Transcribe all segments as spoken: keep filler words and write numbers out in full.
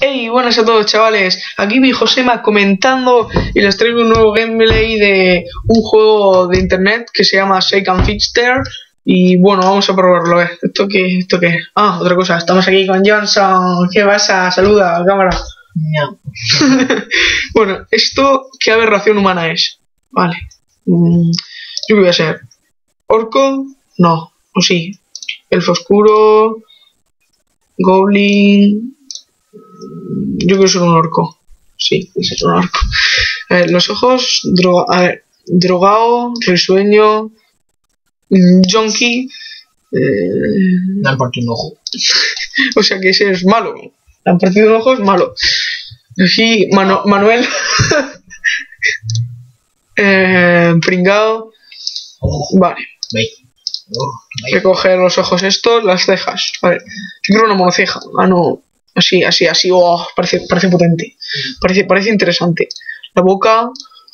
Hey, buenas a todos, chavales. Aquí mi Josema comentando y les traigo un nuevo gameplay de un juego de internet que se llama Shake and Fixter. Y bueno, vamos a probarlo. ¿eh? ¿Esto qué, ¿Esto qué? Ah, otra cosa. Estamos aquí con Johnson. ¿Qué pasa? Saluda a la cámara. No. Bueno, ¿esto qué aberración humana es? Vale. Mm, yo qué voy a ser. ¿Orco? No. ¿O sí? Elfo oscuro. Goblin. Yo quiero ser un orco. Sí, quiero ser un orco. A ver, los ojos. Droga, a ver, drogao, risueño. Junkie. Eh, Me han partido un ojo. o sea que ese es malo. Le han partido un ojo, es malo. Aquí, Manu Manuel. eh, pringao. Oh, vale. ve. Oh, Hay que coger los ojos estos, las cejas. A ver, yo quiero una monoceja. Ah, no. Así, así, así. Oh, parece, parece potente. Parece, parece interesante. La boca.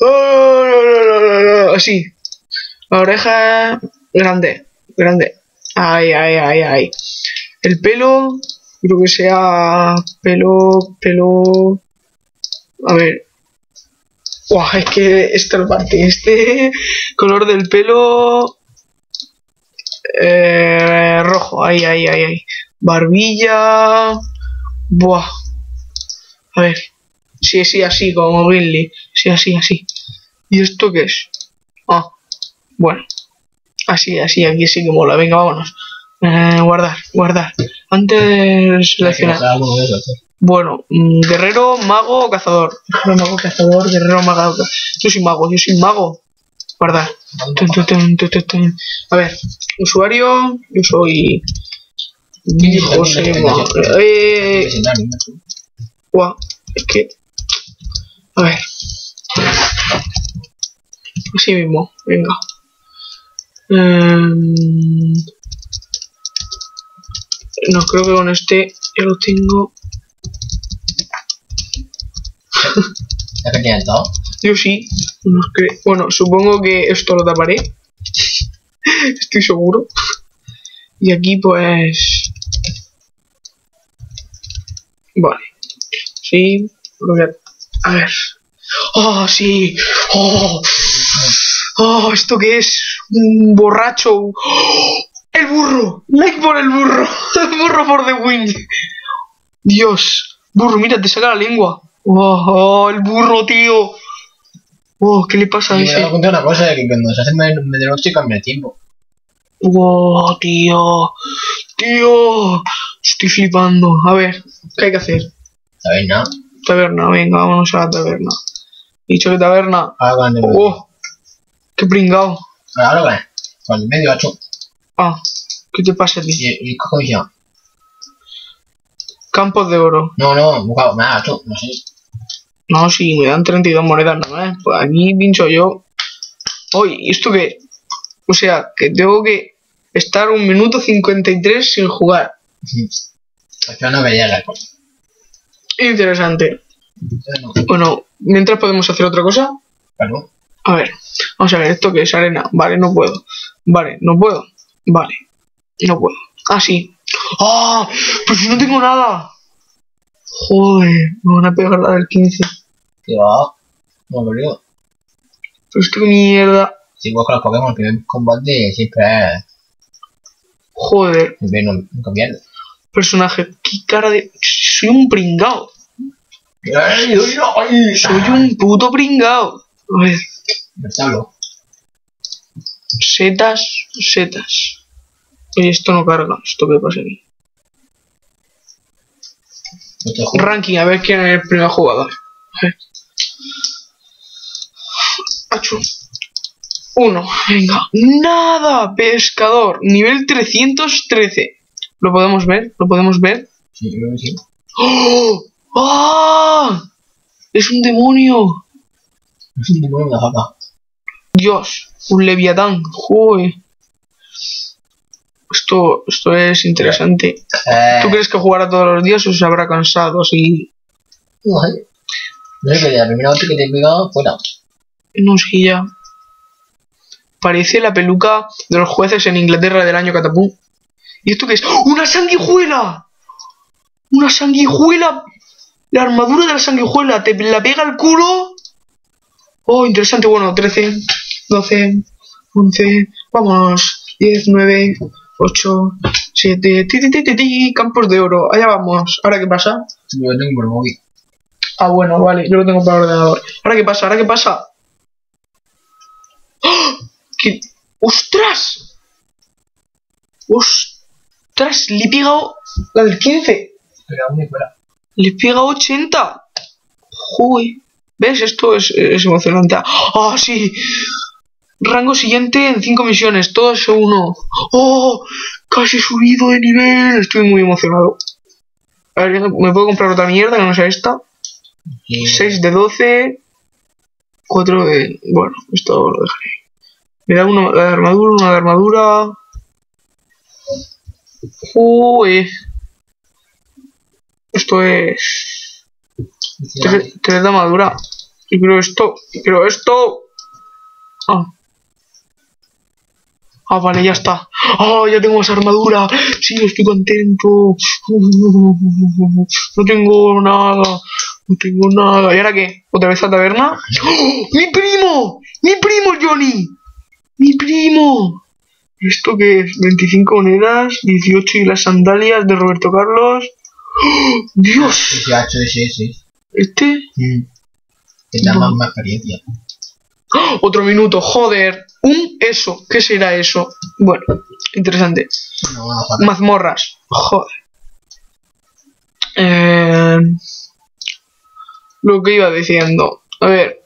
Oh, así. La oreja. Grande. Grande. Ay, ay, ay, ay. El pelo. Creo que sea. Pelo. Pelo. A ver. Uah, es que esta parte. Este color del pelo. Eh, rojo. Ahí, ahí, ahí, ahí. Barbilla. Buah. A ver. Sí, sí, así, como Gimli. Sí, así, así. ¿Y esto qué es? Ah, bueno. Así, así, aquí sí que mola. Venga, vámonos. Eh, guardar, guardar. Antes de seleccionar. Bueno, mm, guerrero, mago o cazador. Guerrero, mago, cazador, guerrero, mago. Yo soy mago, yo soy mago. Guardar. Tun, tun, tun, tun, tun, tun. A ver, usuario, yo soy. José. Eh, Guau, es que. A ver. Así mismo, venga. Um, no, creo que con este ya lo tengo. ¿Ya que tienes todo? Yo sí. No creo. Bueno, supongo que esto lo taparé. Estoy seguro. Y aquí pues. Vale. Sí. Lo voy a... a ver. ¡Oh, sí! ¡Oh! ¡Oh! ¿Esto qué es? Un borracho. ¡Oh! ¡El burro! ¡Like por el burro! ¡El burro por the win! Dios. Burro, mira, te saca la lengua. ¡Oh! oh el burro, tío! ¡Oh! ¿Qué le pasa a Y ese? me voy a contar una cosa, que cuando se hace de noche cambia el tiempo. ¡Oh, tío! ¡Tío! Estoy flipando. A ver, ¿qué hay que hacer? ¿Sabéis nada? Taberna, venga, vámonos a la taberna. He dicho que taberna. Ahora con el de ¡Oh! ¡Qué pringao! Ahora con el, con el medio hacho. Ah, ¿qué te pasa a ti? Y, y cojo y ya. Campos de oro. No, no, buscado, me ha hacho, no sé. No, sí, me dan treinta y dos monedas nada más. Pues aquí pincho yo. Oye, ¿y esto qué? O sea, que tengo que estar un minuto cincuenta y tres sin jugar. Al final no veía la cosa. Interesante. No. Bueno, mientras podemos hacer otra cosa. Claro. A ver, vamos a ver, ¿esto qué es? Arena. Vale, no puedo. Vale, no puedo. Vale, no puedo. Ah, sí. ¡Ah! ¡Pues si no tengo nada! Joder, me van a pegar la del quince. ¿Qué va? No lo creo. Pero esto qué mierda. Si buscas los Pokémon, el primer combate siempre es. Joder, Siempre no, nunca pierdes. personaje. Qué cara de. Soy un pringao. ¡Ay, ay, ay! Soy un puto pringao. A ver, Me hablo. setas, setas. Oye, esto no carga. ¿Esto qué pasa aquí? No te juro. Ranking, a ver quién es el primer jugador. A ver. Acho. Uno, venga. ¡Nada! Pescador. Nivel trescientos trece. ¿Lo podemos ver? ¿Lo podemos ver? Sí, creo que sí. ¡Oh! ¡Ah! ¡Es un demonio! Es un demonio de la japa. Dios, un leviatán. Joder. Esto, esto es interesante. Eh, ¿Tú crees que jugará todos los días o se habrá cansado así? No sé. No sé, que la primera vez que te he pegado, fuera. No sé ya. Parece la peluca de los jueces en Inglaterra del año Catapum. ¿Y esto qué es? ¡Una sanguijuela! ¡Una sanguijuela! La armadura de la sanguijuela te la pega al culo. Oh, interesante. Bueno, trece, doce, once, vamos. diez, nueve, ocho, siete, ti, ti, ti, ti, ti, campos de oro. Allá vamos. ¿Ahora qué pasa? Yo lo tengo por móvil. Ah, bueno, vale. Yo lo tengo para ordenador. ¿Ahora qué pasa? ¿Ahora qué pasa? ¡Oh! ¿Qué? ¡Ostras! ¡Ostras! Le he pegado la del quince. Pero aún me fuera. Le he pegado ochenta. Joder. ¿Ves? Esto es, es emocionante. ¡Ah, sí! Rango siguiente en cinco misiones. Todo es uno. ¡Oh! Casi he subido de nivel. Estoy muy emocionado. A ver, ¿me puedo comprar otra mierda que no sea esta? Sí. seis de doce. cuatro de... Bueno, esto lo dejaré. Me da una de armadura, una de armadura. Joder. Esto es... tres, tres de armadura. Y quiero esto. Y quiero esto. Ah. Ah, vale, ya está. Ah, ya tengo esa armadura. Sí, estoy contento. No tengo nada. No tengo nada. ¿Y ahora qué? ¿Otra vez a la taberna? ¡Oh! ¡Mi primo! ¡Mi primo, Johnny! ¡Mi primo! ¿Esto qué es? veinticinco monedas, dieciocho y las sandalias de Roberto Carlos. ¡Oh! ¡Dios! dieciocho, sí, sí. ¿Este? Mm. Que da más, más experiencia. ¡Oh! Otro minuto, joder. Un eso. ¿Qué será eso? Bueno, interesante. No, no, no. Mazmorras. Joder. Eh, lo que iba diciendo. A ver.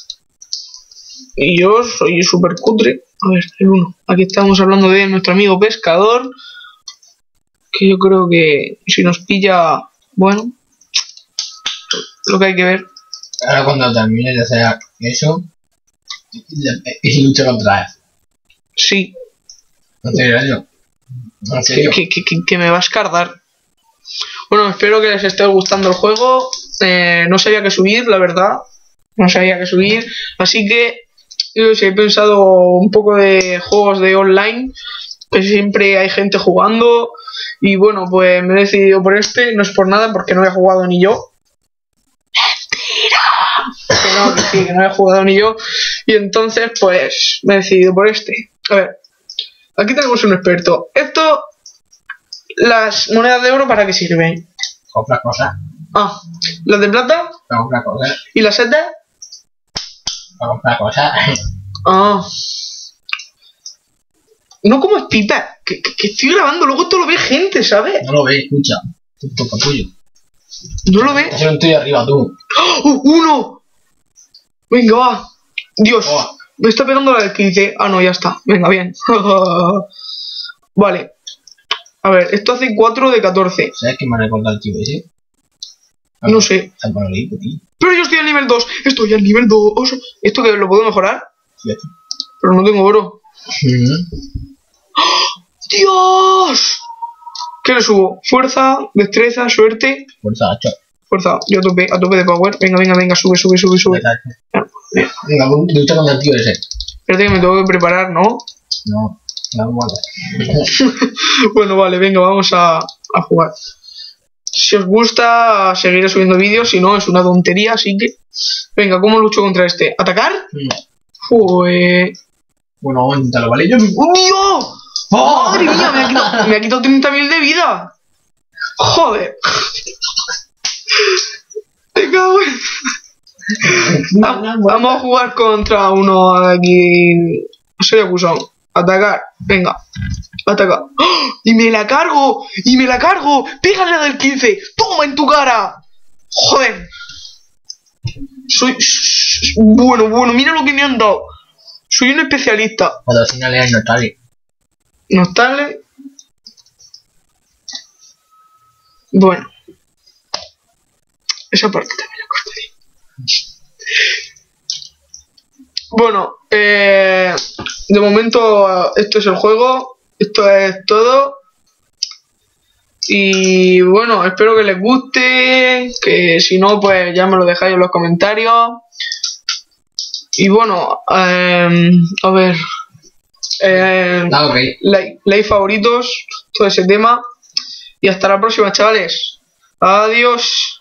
Y yo soy súper cutre. A ver, el uno. Aquí estamos hablando de nuestro amigo pescador. Que yo creo que si nos pilla... Bueno. Lo que hay que ver. Ahora cuando termines de hacer eso, y lucha contra él. Sí. ¿En serio? ¿En serio? Que, que, que, que me va a escardar. Bueno, espero que les esté gustando el juego. Eh, no sabía qué subir, la verdad. No sabía qué subir. Así que yo sí he pensado un poco de juegos de online. Que siempre hay gente jugando. Y bueno, pues me he decidido por este. No es por nada, porque no he jugado ni yo. ¡Mentira! Que no, que sí, que no he jugado ni yo. Y entonces, pues me he decidido por este. A ver. Aquí tenemos un experto. Esto, las monedas de oro, ¿para qué sirven? Compra cosas. Ah, las de plata Para comprar cosas. y las setas. Para comprar cosas. Ah. No como es pipa, que, que, que estoy grabando, luego esto lo ve gente, ¿sabes? No lo ves, escucha. Esto es tuyo. No lo ve. Eso no estoy arriba tú. ¡Oh, uno! Venga, va. Dios, Oh. me está pegando la del quince. Ah, no, ya está. Venga, bien. Vale. A ver, esto hace cuatro de catorce. ¿Sabes qué me ha recordado el tío ese? No sé. San Manolito, tío. Pero yo estoy al nivel dos. Estoy al nivel dos. ¿Esto que lo puedo mejorar? Sí, Pero no tengo oro. mm. ¡Dios! ¿Qué le subo? Fuerza, destreza, suerte. Fuerza, hacha. Fuerza, yo a tope, a tope de power. Venga, venga, venga, sube, sube, sube, sube. Venga, lucha contra el tío ese. Espérate que me tengo que preparar, ¿no? No, no, vale. Bueno, vale, venga, vamos a, a jugar. Si os gusta, seguiré subiendo vídeos. Si no, es una tontería, así que... Venga, ¿cómo lucho contra este? ¿Atacar? Mm. Fue... Bueno, vamos a intentarlo, ¿vale? Yo... ¡Un Dios! ¡Oh, madre mía! Me ha quitado, me ha quitado treinta mil de vida. ¡Joder! Te cago en... Vamos a jugar contra uno aquí. Soy acusado. Atacar. Venga. Ataca. ¡Oh! ¡Y me la cargo! ¡Y me la cargo! ¡Pégale la del quince! ¡Toma en tu cara! ¡Joder! Soy... Bueno, bueno, mira lo que me han dado. Soy un especialista. Cuando si no leas notable. Notable. Bueno. Esa parte también la cortaré. Bueno, eh, de momento esto es el juego. Esto es todo. Y bueno, espero que les guste. Que si no, pues ya me lo dejáis en los comentarios. Y bueno, eh, a ver. Eh, Ah, ok. like, like favoritos, todo ese tema. Y hasta la próxima, chavales. Adiós.